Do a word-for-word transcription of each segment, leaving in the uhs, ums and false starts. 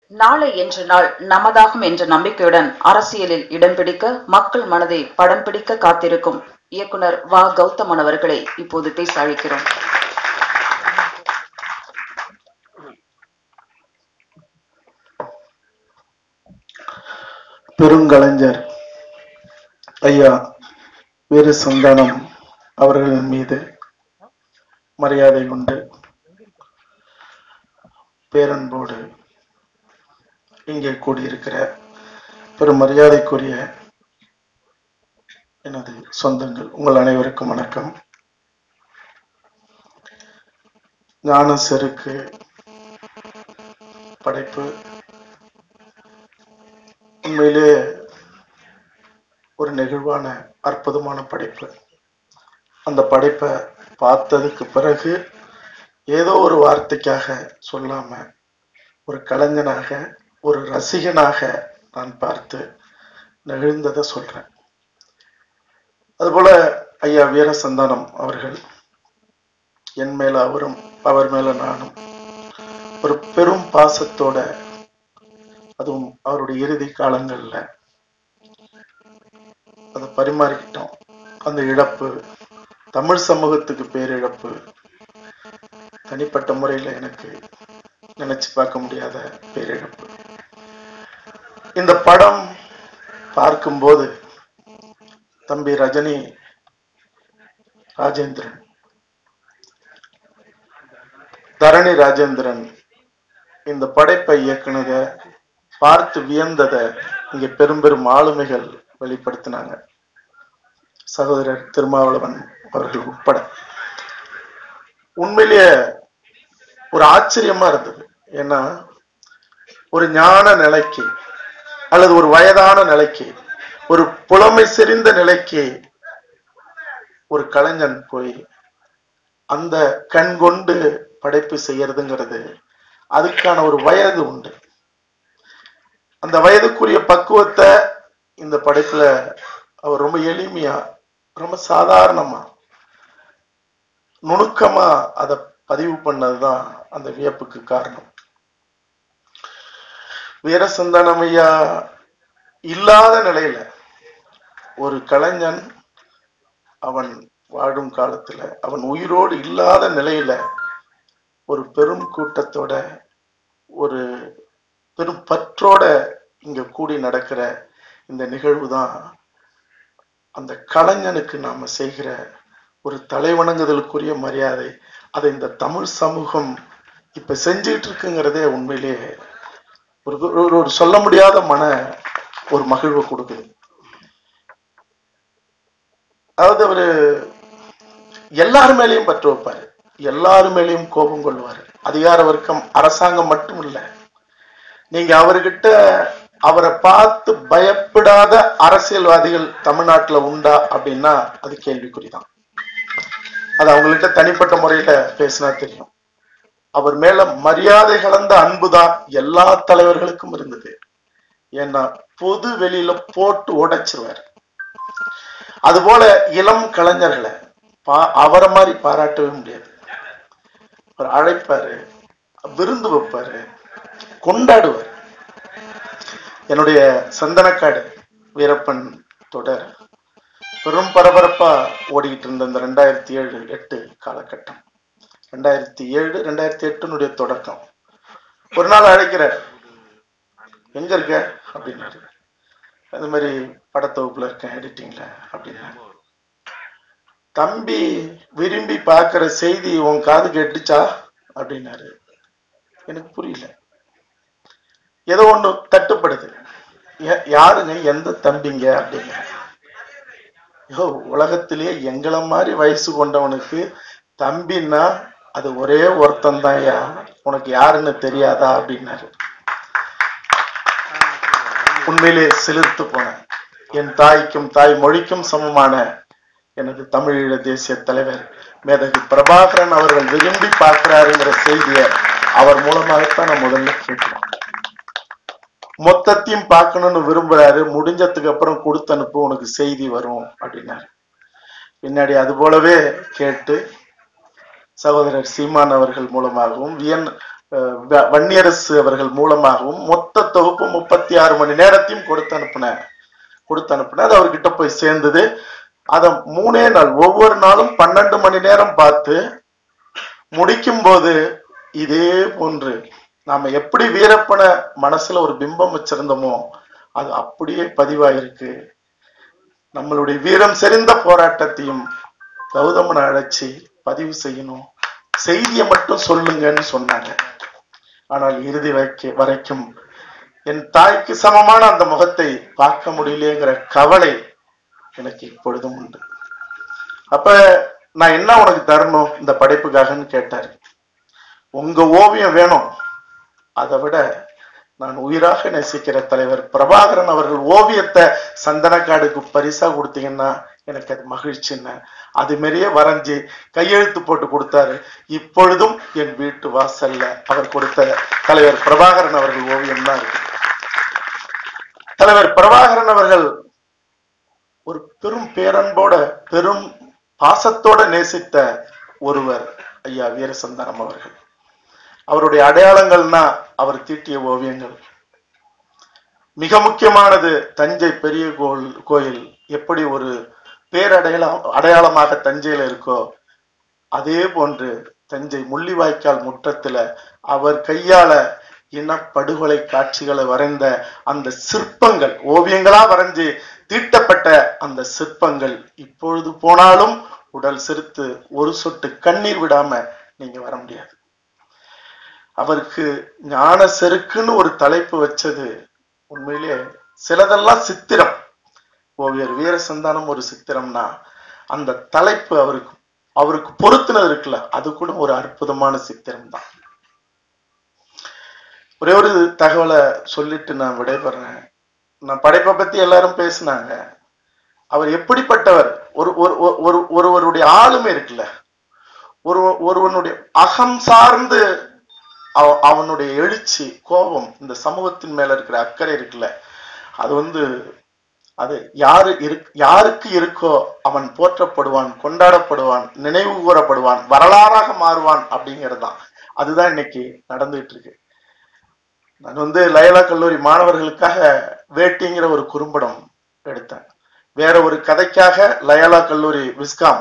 நாளை என்ற நாள் நமதாகும் என்ற நம்பிக்கையுடன் அரசியலில் இடம் பிடிக்க மக்கள் மனதை படம் பிடிக்க காத்திருக்கும் இயக்குனர் வா கௌதமன் அவர்களை இப்போது பேச அழைக்கிறோம். பெருங்கலைஞர் ஐயா வீர சந்தானம் அவர்களின் மீது மரியாதை கொண்டு பேரன்போடு இங்கே கூடியிருக்கிற பெரும் மரியாதைக்குரிய எனது சொந்தங்கள் உங்கள் அனைவருக்கும் வணக்கம். ஞான செருக்கு படைப்பு உண்மையிலே ஒரு நெகிழ்வான அற்புதமான படைப்பு. அந்த படைப்பை பார்த்ததுக்கு பிறகு ஏதோ ஒரு வார்த்தைக்காக சொல்லாம ஒரு கலைஞனாக ஒரு ரசிகனாக நான் பார்த்து நெகிழ்ந்ததை சொல்றேன். அதுபோல ஐயா வீர சந்தானம் அவர்கள் என் மேல அவரும் அவர் மேல நானும் ஒரு பெரும் பாசத்தோட, அதுவும் அவருடைய இறுதி காலங்கள்ல அதை பரிமாறிக்கிட்டோம். அந்த இழப்பு தமிழ் சமூகத்துக்கு பேரிழப்பு. தனிப்பட்ட முறையில எனக்கு நினைச்சு பார்க்க முடியாத பேரிழப்பு. இந்த படம் பார்க்கும்போது தம்பி ரஜினி ராஜேந்திரன் தரணி ராஜேந்திரன் இந்த படைப்பை இயக்குனத பார்த்து வியந்தத இங்க பெரும் பெரும் ஆளுமைகள் வெளிப்படுத்தினாங்க. சகோதரர் திருமாவளவன் அவர்கள் உட்பட. உண்மையிலேயே ஒரு ஆச்சரியமா இருந்தது. ஏன்னா ஒரு ஞான நிலைக்கு அல்லது ஒரு வயதான நிலைக்கு ஒரு புலமை செறிந்த நிலைக்கு ஒரு கலைஞன் போய் அந்த கண் கொண்டு படைப்பு செய்யறதுங்கிறது அதுக்கான ஒரு வயது உண்டு. அந்த வயதுக்குரிய பக்குவத்தை இந்த படைப்புல அவர் ரொம்ப எளிமையா ரொம்ப சாதாரணமா நுணுக்கமா அதை பதிவு பண்ணதுதான் அந்த வியப்புக்கு காரணம். வீர சந்தானம் ஐயா இல்லாத நிலையில ஒரு கலைஞன் அவன் வாழும் காலத்துல அவன் உயிரோடு இல்லாத நிலையில ஒரு பெரும் கூட்டத்தோட ஒரு பெரும் பற்றோட இங்க கூடி நடக்கிற இந்த நிகழ்வு தான் அந்த கலைஞனுக்கு நாம செய்கிற ஒரு தலைவணங்குதலுக்குரிய மரியாதை. அதை இந்த தமிழ் சமூகம் இப்ப செஞ்சுட்டு இருக்குங்கிறதே உண்மையிலேயே ஒரு ஒரு சொல்ல முடியாத மன ஒரு மகிழ்வு கொடுக்குது. அதாவது அவரு எல்லாரு மேலேயும் பற்று வைப்பாரு, எல்லாரு மேலேயும் கோபம் கொள்வாரு. அதிகார வர்க்கம் அரசாங்கம் மட்டும் இல்ல, நீங்க அவர்கிட்ட அவரை பார்த்து பயப்படாத அரசியல்வாதிகள் தமிழ்நாட்டுல உண்டா அப்படின்னா அது கேள்விக்குறிதான். அது அவங்கள்ட்ட தனிப்பட்ட முறையில பேசினா தெரியும். அவர் மேல மரியாதை கலந்த அன்புதான் எல்லா தலைவர்களுக்கும் இருந்தது. ஏன்னா பொது வெளியில போட்டு உடைச்சிருவார். அதுபோல இளம் கலைஞர்களை பா அவரை மாதிரி பாராட்டவே முடியாது. அவர் அழைப்பாரு, விருந்து வைப்பாரு, கொண்டாடுவார். என்னுடைய சந்தனக்காடு வீரப்பன் தொடர் பெரும் பரபரப்பா ஓடிக்கிட்டு இருந்த இந்த ரெண்டாயிரத்தி ஏழு எட்டு காலகட்டம், ரெண்டாயிரத்தி ஏழு ரெண்டாயிரத்தி எட்டுனுடைய தொடக்கம். ஒரு நாள் அழைக்கிறார், எங்க இருக்க அப்படின்னாரு. அது மாதிரி படத்தொகுப்புல இருக்கேன், எடிட்டிங்ல அப்படின்னா. தம்பி விரும்பி பார்க்கிற செய்தி உன் காது கேட்டுச்சா அப்படின்னாரு. எனக்கு புரியல, ஏதோ ஒண்ணு தட்டுப்படுது. யாருங்க, எந்த தம்பிங்க அப்படிங்க. யோ, உலகத்திலேயே எங்களை மாதிரி வயசு கொண்டவனுக்கு தம்பின்னா அது ஒரே ஒருத்தன் தான், யா உனக்கு யாருன்னு தெரியாதா அப்படின்னாரு. உண்மையிலே சிலிர்த்து போன, என் தாய்க்கும் தாய் மொழிக்கும் சமமான எனது தமிழீழ தேசிய தலைவர் மேதகு பிரபாகரன் அவர்கள் விரும்பி பார்க்கிறாருங்கிற செய்தியை அவர் மூலமாகத்தான் நான் முதல்ல கேட்கிறேன். மொத்தத்தையும் பார்க்கணும்னு விரும்புறாரு, முடிஞ்சதுக்கு அப்புறம் கொடுத்து அனுப்பு, உனக்கு செய்தி வரும் அப்படின்னாரு. பின்னாடி அது போலவே கேட்டு சகோதரர் சீமான் அவர்கள் மூலமாகவும் வியன் வன்னியரசு அவர்கள் மூலமாகவும் மொத்த தொகுப்பு முப்பத்தி ஆறு மணி நேரத்தையும் கொடுத்து அனுப்புன கொடுத்து அனுப்புன அது அவர்கிட்ட போய் சேர்ந்தது. அத மூணே நாள் ஒவ்வொரு நாளும் பன்னெண்டு மணி நேரம் பார்த்து முடிக்கும் போது இதே போன்று நாம எப்படி வீரப்பன மனசுல ஒரு பிம்பம் வச்சிருந்தோமோ அது அப்படியே பதிவாயிருக்கு. நம்மளுடைய வீரம் செறிந்த போராட்டத்தையும் கௌதமனை அழைச்சி பதிவு செய்யணும், செய்தியை மட்டும் சொல்லுங்கன்னு சொன்னாங்க. ஆனால் இறுதி வைக்க வரைக்கும் என் தாய்க்கு சமமான அந்த முகத்தை பார்க்க முடியலையேங்கிற கவலை எனக்கு இப்பொழுதும் உண்டு. அப்ப நான் என்ன உனக்கு தரணும் இந்த படைப்புக்காகன்னு கேட்டாரு. உங்க ஓவியம் வேணும், அதை விட நான் உயிராக நேசிக்கிற தலைவர் பிரபாகரன் அவர்கள் ஓவியத்தை சந்தனக்காடுக்கு பரிசா கொடுத்தீங்கன்னா எனக்கு அது மகிழ்ச்சின்னு அது மாரியே வரைஞ்சி கையெழுத்து போட்டு கொடுத்தாரு. இப்பொழுதும் என் வீட்டு வாசல்ல அவர் கொடுத்த தலைவர் பிரபாகரன் அவர்கள் ஓவியம் தான் இருக்கு. தலைவர் பிரபாகரன் அவர்கள் ஒரு பெரும் பேரன்போட பெரும் பாசத்தோட நேசித்த ஒருவர் ஐயா வீரசந்தானம் அவர்கள். அவருடைய அடையாளங்கள்னா அவர் தீட்டிய ஓவியங்கள். மிக முக்கியமானது தஞ்சை பெரிய கோயில் எப்படி ஒரு பேரடையாளம் அடையாளமாக தஞ்சையில இருக்கோ அதே போன்று தஞ்சை முள்ளிவாய்க்கால் முற்றத்துல அவர் கையால இனப்படுகொலை காட்சிகளை வரைந்த அந்த சிற்பங்கள், ஓவியங்களா வரைஞ்சு தீட்டப்பட்ட அந்த சிற்பங்கள் இப்பொழுது போனாலும் உடல் சிரித்து ஒரு சொட்டு கண்ணீர் விடாம நீங்க வர முடியாது. அவருக்கு ஞான செருக்குன்னு ஒரு தலைப்பு வச்சது உண்மையிலே சிலதெல்லாம் சித்திரம். ஓவியர் வீரசந்தானம் ஒரு சித்திரம்னா அந்த தலைப்பு அவருக்கு அவருக்கு பொருத்தினது இருக்குல்ல, அது கூட ஒரு அற்புதமான சித்திரம் தான். ஒரே ஒரு தகவலை சொல்லிட்டு நான் விடைபெறேன். நான் படைப்பை பத்தி எல்லாரும் பேசினாங்க. அவர் எப்படிப்பட்டவர், ஒரு ஒரு ஒருவருடைய ஆளுமை இருக்குல்ல, ஒரு ஒருவனுடைய அகம் சார்ந்து அவனுடைய எழுச்சி, கோபம், இந்த சமூகத்தின் மேல இருக்கிற அக்கறை இருக்குல்ல, அது வந்து அது யாரு யாருக்கு இருக்கோ அவன் போற்றப்படுவான், கொண்டாடப்படுவான், நினைவு கூறப்படுவான், வரலாறாக மாறுவான் அப்படிங்கிறது தான். அதுதான் இன்னைக்கு நடந்துட்டு இருக்கு. நான் வந்து லயோலா கல்லூரி மாணவர்களுக்காக வேட்டிங்கிற ஒரு குறும்படம் எடுத்தேன். வேற ஒரு கதைக்காக லயோலா கல்லூரி விஸ்காம்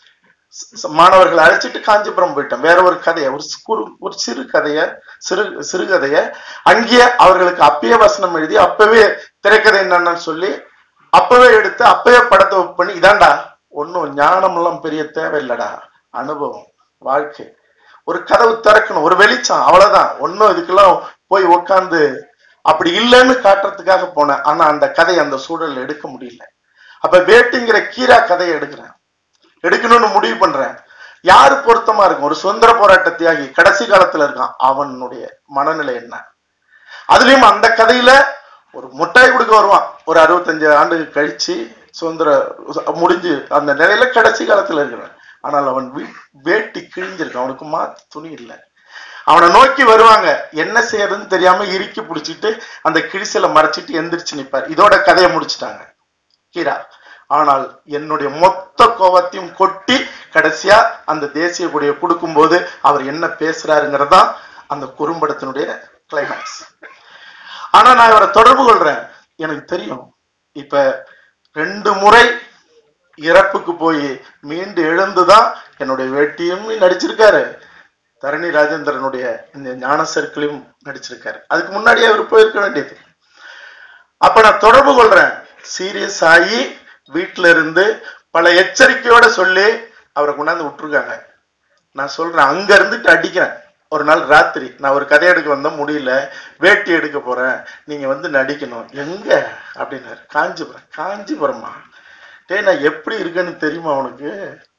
மாணவர்களை அழைச்சிட்டு காஞ்சிபுரம் போயிட்டேன். வேற ஒரு கதையை ஒரு ஒரு சிறு கதைய சிறு சிறுகதைய அங்கேயே அவர்களுக்கு அப்பயே வசனம் எழுதி அப்பவே திரைக்கதை என்னன்னு சொல்லி அப்பவே எடுத்து அப்பவே படத்தை பண்ணி, இதாண்டா ஒன்னும் ஞானம் எல்லாம் பெரிய தேவையில்லடா, அனுபவம், வாழ்க்கை, ஒரு கதவு திறக்கணும், ஒரு வெளிச்சம், அவ்வளவுதான். ஒன்னும் இதுக்கெல்லாம் போய் உட்காந்து அப்படி இல்லைன்னு காட்டுறதுக்காக போனேன். ஆனா அந்த கதையை அந்த சூழல் எடுக்க முடியல. அப்ப வேட்டிங்கிற கீரா கதையை எடுக்கிறேன், எடுக்கணும்னு முடிவு பண்றேன். யாரு பொருத்தமா இருக்கும்? ஒரு சுதந்திர போராட்ட தியாகி கடைசி காலத்துல இருக்கான், அவனுடைய மனநிலை என்ன? அதுலயும் அந்த கதையில ஒரு முட்டாய் கொடுக்க வருவான், ஒரு அறுபத்தஞ்சு ஆண்டு கழிச்சு சுதந்திர முடிஞ்சு அந்த நிலையில கடைசி காலத்துல இருக்கிறான். ஆனால் அவன் வேட்டி கிழிஞ்சிருக்கான், அவனுக்கு மாத்து துணி இல்லை. அவனை நோக்கி வருவாங்க, என்ன செய்யறதுன்னு தெரியாம இறுக்கி பிடிச்சிட்டு அந்த கிழிசலை மறைச்சிட்டு எந்திரிச்சு நிற்பார். இதோட கதையை முடிச்சுட்டாங்க கீரா. ஆனால் என்னுடைய மொத்த கோபத்தையும் கொட்டி கடைசியா அந்த தேசிய கொடியை கொடுக்கும் போது அவர் என்ன பேசுறாருங்கிறதான் அந்த குறும்படத்தினுடைய கிளைமேக்ஸ். ஆனா நான் இவரை தொடர்பு கொள்றேன், எனக்கு தெரியும் இப்ப ரெண்டு முறை இறப்புக்கு போய் மீண்டு எழுந்துதான் என்னுடைய வேட்டியும் நடிச்சிருக்காரு, தரணி ராஜேந்திரனுடைய இந்த ஞான சர்க்கிளையும் நடிச்சிருக்காரு. அதுக்கு முன்னாடியே அவர் போயிருக்க வேண்டியது. அப்ப நான் தொடர்பு கொள்றேன், சீரியஸ் ஆகி வீட்டுல இருந்து பல எச்சரிக்கையோட சொல்லி அவரை கொண்டாந்து விட்டுருக்காங்க. நான் சொல்றேன், அங்க இருந்துட்டு அடிக்கிறேன். ஒரு நாள் ராத்திரி நான் ஒரு கதை எடுக்க வந்த முடியல, வேட்டி எடுக்க போறேன், நீங்க வந்து நடிக்கணும். எங்க அப்படின்னாரு. காஞ்சிபுரம். காஞ்சிபுரமா? டே நான் எப்படி இருக்கேன்னு தெரியுமா உனக்கு?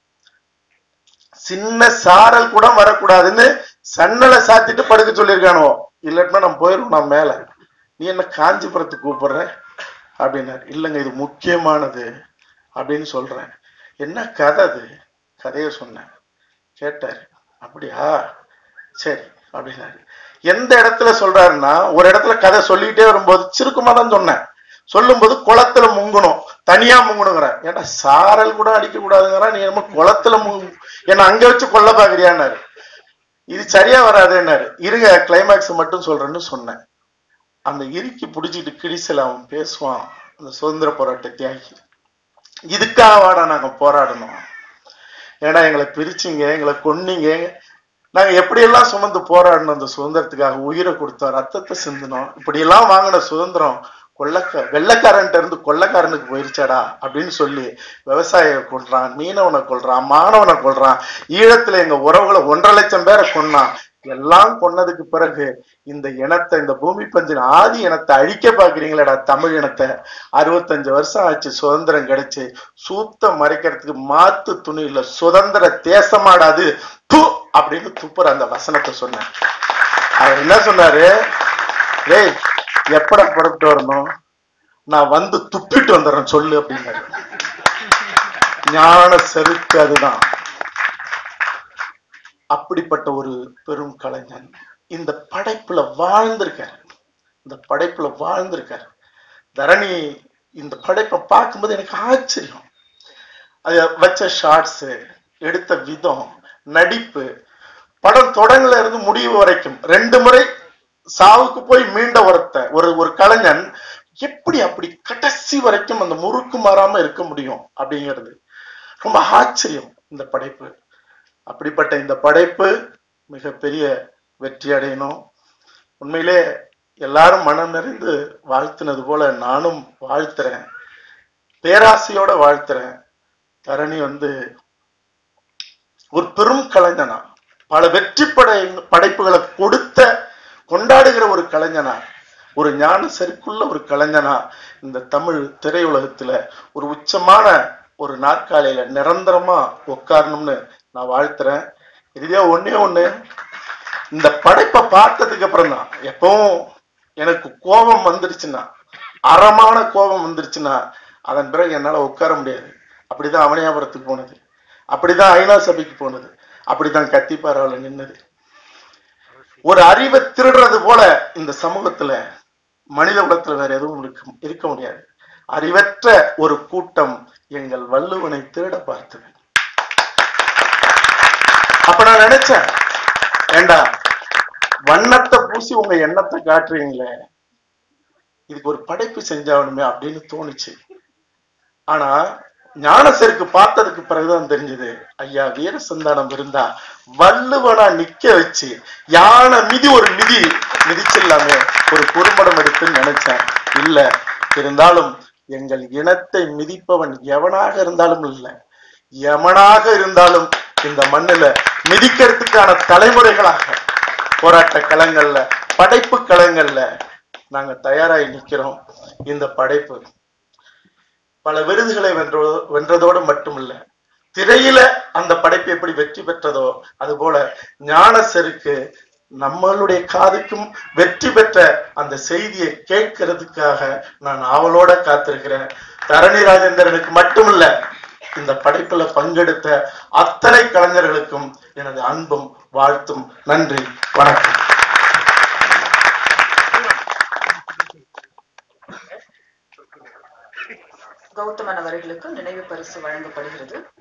சின்ன சாரல் கூட வரக்கூடாதுன்னு சன்னலை சாத்திட்டு படுக்க சொல்லியிருக்கானோ, இல்லட்னா நான் போயிருவோம் நான் மேல, நீ என்ன காஞ்சிபுரத்துக்கு கூப்பிடுற அப்படின்னாரு. இல்லைங்க இது முக்கியமானது அப்படின்னு சொல்றேன். என்ன கதை அது? கதைய சொன்னேன். கேட்டாரு. அப்படியா, சரி அப்படின்னாரு. எந்த இடத்துல சொல்றாருன்னா, ஒரு இடத்துல கதை சொல்லிக்கிட்டே வரும்போது சுருக்கமா தான் சொன்னேன். சொல்லும் போது குளத்துல முங்கணும், தனியா முங்கணுங்கிற. ஏன்னா சாரல் கூட அடிக்க கூடாதுங்கிறான், நீ நம்ம குளத்துல முங்கு என்ன அங்க வச்சு கொல்ல பாக்குறியான்னாரு. இது சரியா வராதுன்னாரு. இருங்க கிளைமேக்ஸ் மட்டும் சொல்றேன்னு சொன்னேன். அந்த இறுக்கி பிடிச்சிட்டு கிடிசல அவன் பேசுவான், அந்த சுதந்திர போராட்ட தியாகி, இதுக்காக வாடா நாங்க போராடணும், ஏன்னா எங்களை பிரிச்சிங்க, எங்களை கொன்னீங்க, நாங்க எப்படியெல்லாம் சுமந்து போராடணும், அந்த சுதந்திரத்துக்காக உயிரை கொடுத்தோம், ரத்தத்தை சிந்தனோம், இப்படி எல்லாம் வாங்கின சுதந்திரம் கொள்ளக்க வெள்ளக்காரன்ட்ட இருந்து கொள்ளக்காரனுக்கு போயிருச்சாடா அப்படின்னு சொல்லி விவசாயியை கொள்றான், மீனவனை கொள்றான், மாணவனை கொள்றான், ஈழத்துல எங்க உறவுகளை ஒன்றரை லட்சம் பேரை கொன்னான். எல்லாம் கொன்னதுக்கு பிறகு இந்த இனத்தை, இந்த பூமி பஞ்சின் ஆதி இனத்தை அழிக்க பாக்குறீங்களேடா தமிழ் இனத்தை, அறுபத்தஞ்சு வருஷம் ஆச்சு சுதந்திரம் கிடைச்சு, சூத்த மறைக்கிறதுக்கு மாத்து துணி இல்ல, சுதந்திர தேசமாடாது து அப்படின்னு துப்புற அந்த வசனத்தை சொன்னார். அவர் என்ன சொன்னாரு, ஏய் எப்படா புறப்பட்டு வரணும், நான் வந்து துப்பிட்டு வந்துடுறேன் சொல்லு அப்படின்னாரு. ஞான செருக்கு அதுதான். அப்படிப்பட்ட ஒரு பெரும் கலைஞன் இந்த படைப்புல வாழ்ந்திருக்காரு, இந்த படைப்புல வாழ்ந்திருக்காரு. தரணி இந்த படைப்பை பார்க்கும்போது எனக்கு ஆச்சரியம். அது வச்ச ஷார்ட்ஸ், எடுத்த விதம், நடிப்பு, படம் தொடங்கல இருந்து முடிவு வரைக்கும் ரெண்டு முறை சாவுக்கு போய் மீண்ட ஒருத்த ஒரு ஒரு கலைஞன் எப்படி அப்படி கடைசி வரைக்கும் அந்த முறுக்கு மாறாம இருக்க முடியும் அப்படிங்கிறது ரொம்ப ஆச்சரியம் இந்த படைப்பு. அப்படிப்பட்ட இந்த படைப்பு மிகப்பெரிய வெற்றி அடையணும். உண்மையிலே எல்லாரும் மனம் நிறைந்து வாழ்த்தினது போல நானும் வாழ்த்துறேன், பேராசையோட வாழ்த்துறேன். தரணி வந்து ஒரு பெரும் கலைஞனா, பல வெற்றி படை படைப்புகளை கொடுத்த கொண்டாடுகிற ஒரு கலைஞனா, ஒரு ஞான செருக்குள்ள ஒரு கலைஞனா இந்த தமிழ் திரையுலகத்துல ஒரு உச்சமான ஒரு நாற்காலியில நிரந்தரமா உட்காரணும்னு நான் வாழ்த்துறேன். இறுதியா ஒன்னே ஒண்ணு, இந்த படைப்பை பார்த்ததுக்கு அப்புறம் தான் எப்பவும் எனக்கு கோபம் வந்துருச்சுன்னா, அறமான கோபம் வந்துருச்சுன்னா அதன் பிறகு என்னால உட்கார முடியாது. அப்படிதான் அவனியாபுரத்துக்கு போனது, அப்படிதான் ஐநா சபைக்கு போனது, அப்படிதான் கத்திப்பாராவில் நின்னது. ஒரு அறிவை திருடுறது போல இந்த சமூகத்துல மனித குலத்துல வேற எதுவும் இருக்க முடியாது. அறிவற்ற ஒரு கூட்டம் எங்கள் வள்ளுவனை திருட பார்த்தது. அப்ப நான் நினைச்சேன், ஏண்டா வண்ணத்தை பூசி உங்க எண்ணத்தை காட்டுறீங்களே, இதுக்கு ஒரு படைப்பு செஞ்சாவணுமே அப்படின்னு தோணுச்சு. ஆனா ஞான செருக்கு பார்த்ததுக்கு பிறகுதான் தெரிஞ்சது, ஐயா வீர சந்தானம் இருந்தா வள்ளுவனா நிக்க வச்சு யானை மிதி ஒரு மிதி மிதிச்சிடலாமே, ஒரு குறும்படம் எடுத்துன்னு நினைச்சேன். இல்ல, இருந்தாலும் எங்கள் இனத்தை மிதிப்பவன் எவனாக இருந்தாலும் இல்லை, எவனாக இருந்தாலும் இந்த மண்ணுல மிதிக்கிறதுக்கான தலைமுறைகளாக போராட்ட களங்கள்ல, படைப்பு களங்கள்ல நாங்க தயாராகி நிக்கிறோம். இந்த படைப்பு பல விருதுகளை வென்றோ வென்றதோடு மட்டுமில்ல, திரையில அந்த படைப்பு எப்படி வெற்றி பெற்றதோ அது போல ஞான செருக்கு நம்மளுடைய காதுக்கும் வெற்றி பெற்ற அந்த செய்தியை கேட்கறதுக்காக நான் ஆவலோட காத்திருக்கிறேன். தரணி ராஜேந்திரனுக்கு மட்டுமில்ல, இந்த படைப்புல பங்கெடுத்த அத்தனை கலைஞர்களுக்கும் எனது அன்பும் வாழ்த்தும். நன்றி, வணக்கம். கௌதமன் அவர்களுக்கு நினைவு பரிசு வழங்கப்படுகிறது.